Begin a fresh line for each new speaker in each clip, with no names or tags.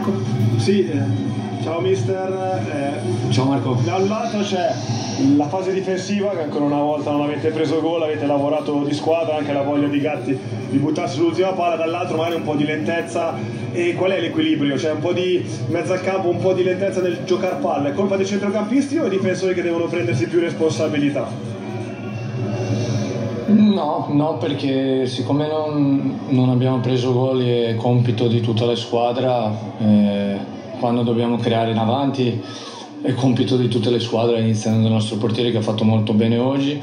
Marco.
Sì, ciao mister.
Ciao Marco.
Da un lato c'è la fase difensiva, che ancora una volta non avete preso gol, avete lavorato di squadra, anche la voglia di Gatti di buttarsi sull'ultima palla, dall'altro magari un po' di lentezza. E qual è l'equilibrio? C'è un po' di mezzo al campo, un po' di lentezza nel giocare palla. È colpa dei centrocampisti o dei difensori che devono prendersi più responsabilità?
No, perché siccome non abbiamo preso gol è compito di tutta la squadra, quando dobbiamo creare in avanti è compito di tutte le squadre, iniziando dal nostro portiere che ha fatto molto bene oggi.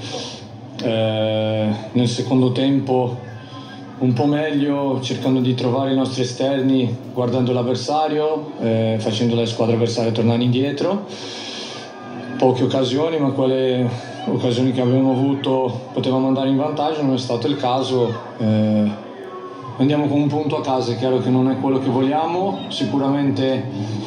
Nel secondo tempo un po' meglio, cercando di trovare i nostri esterni, guardando l'avversario, facendo la squadra avversaria tornare indietro. Poche occasioni, ma quelle occasioni che abbiamo avuto potevamo andare in vantaggio, non è stato il caso. Andiamo con un punto a casa, è chiaro che non è quello che vogliamo, sicuramente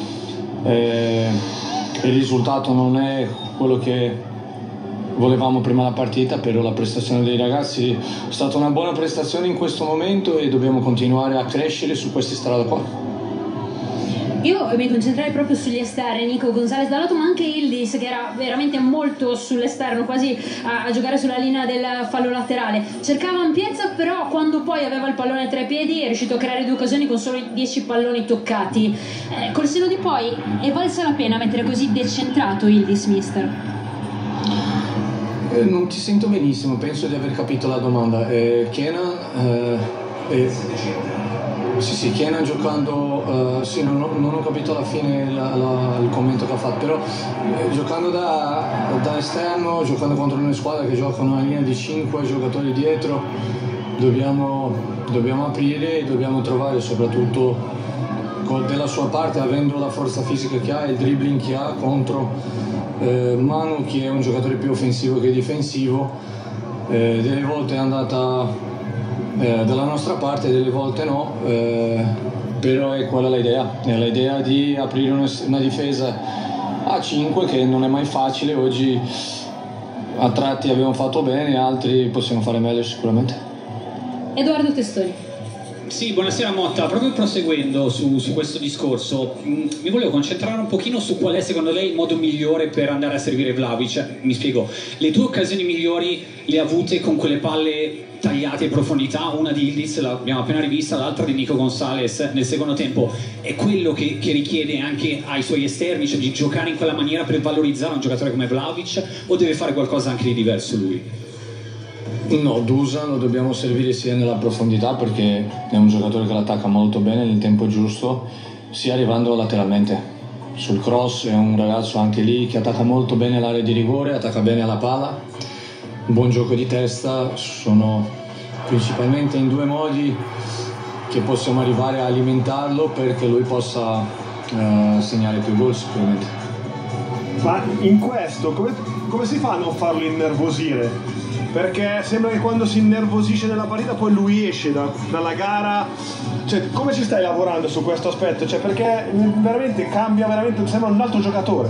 il risultato non è quello che volevamo prima della partita, però la prestazione dei ragazzi è stata una buona prestazione in questo momento e dobbiamo continuare a crescere su questa strada qua.
Io mi concentrerei proprio sugli esterni, Nico Gonzalez da lato, ma anche Yildiz, che era veramente molto sull'esterno, quasi a giocare sulla linea del fallo laterale. Cercava ampiezza, però quando poi aveva il pallone tra i piedi è riuscito a creare 2 occasioni con solo 10 palloni toccati. Col senno di poi è valsa la pena mettere così decentrato Yildiz, mister?
Non ti sento benissimo, penso di aver capito la domanda. Sì, Kenan giocando, sì, non ho capito alla fine il commento che ha fatto, però giocando da esterno, giocando contro una squadra che gioca una linea di 5 giocatori dietro, dobbiamo aprire e dobbiamo trovare soprattutto della sua parte, avendo la forza fisica che ha e il dribbling che ha contro Manu, che è un giocatore più offensivo che difensivo. Delle volte è andata dalla nostra parte, delle volte no, però è quella l'idea, è l'idea di aprire una difesa a 5 che non è mai facile. Oggi a tratti abbiamo fatto bene, altri possiamo fare meglio sicuramente.
Edoardo Testoni.
Sì, buonasera Motta, proprio proseguendo su questo discorso, mi volevo concentrare un pochino su qual è secondo lei il modo migliore per andare a servire Vlahovic. Mi spiego, le 2 occasioni migliori le ha avute con quelle palle tagliate in profondità, una di Yildiz, l'abbiamo appena rivista, l'altra di Nico Gonzalez nel secondo tempo. È quello che richiede anche ai suoi esterni, cioè di giocare in quella maniera per valorizzare un giocatore come Vlahovic, o deve fare qualcosa anche di diverso lui?
No, Dusan lo dobbiamo servire sia nella profondità, perché è un giocatore che l'attacca molto bene nel tempo giusto, sia arrivando lateralmente. Sul cross è un ragazzo anche lì che attacca molto bene l'area di rigore, attacca bene alla palla, un buon gioco di testa. Sono principalmente in 2 modi che possiamo arrivare a alimentarlo perché lui possa segnare più gol sicuramente.
Ma in questo come si fa a non farlo innervosire? Perché sembra che quando si innervosisce nella partita poi lui esce dalla gara. Cioè, come ci stai lavorando su questo aspetto? Cioè, perché veramente cambia, veramente sembra un altro giocatore.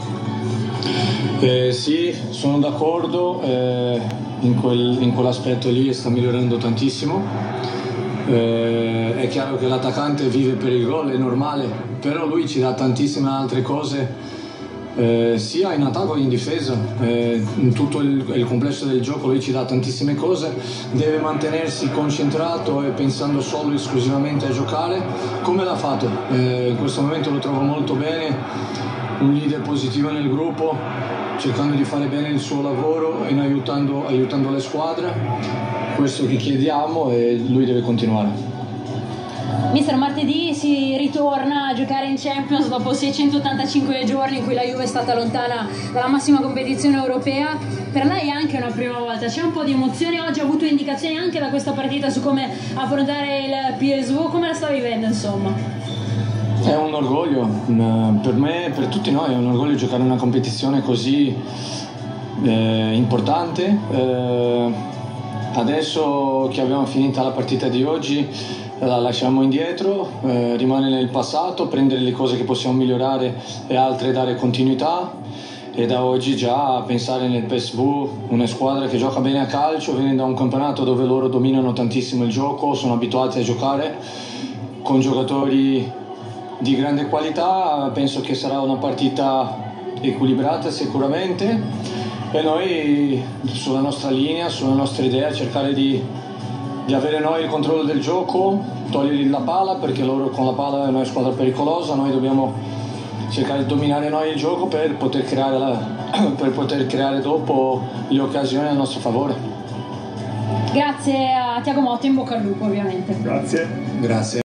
Sì, sono d'accordo, in quell'aspetto lì sta migliorando tantissimo. È chiaro che l'attaccante vive per il gol, è normale, però lui ci dà tantissime altre cose, sia in attacco che in difesa. In tutto il complesso del gioco lui ci dà tantissime cose, deve mantenersi concentrato e pensando solo esclusivamente a giocare, come l'ha fatto. In questo momento lo trovo molto bene, un leader positivo nel gruppo, cercando di fare bene il suo lavoro e aiutando le squadre. Questo che chiediamo e lui deve continuare.
Mister, martedì si ritorna a giocare in Champions dopo 685 giorni in cui la Juve è stata lontana dalla massima competizione europea. Per lei è anche una prima volta, c'è un po' di emozione. Oggi ha avuto indicazioni anche da questa partita su come affrontare il PSV. Come la sta vivendo, insomma?
È un orgoglio, per me e per tutti noi è un orgoglio giocare in una competizione così importante. Adesso che abbiamo finito la partita di oggi la lasciamo indietro, rimane nel passato, prendere le cose che possiamo migliorare e altre dare continuità, e da oggi già pensare nel PSV, una squadra che gioca bene a calcio, viene da un campionato dove loro dominano tantissimo il gioco, sono abituati a giocare con giocatori di grande qualità, penso che sarà una partita equilibrata sicuramente, e noi sulla nostra linea, sulla nostra idea, cercare di avere noi il controllo del gioco, togliergli la palla, perché loro con la palla è una squadra pericolosa, noi dobbiamo cercare di dominare noi il gioco per poter creare dopo le occasioni a nostro favore.
Grazie a Tiago Motta, in bocca al lupo ovviamente.
Grazie.
Grazie.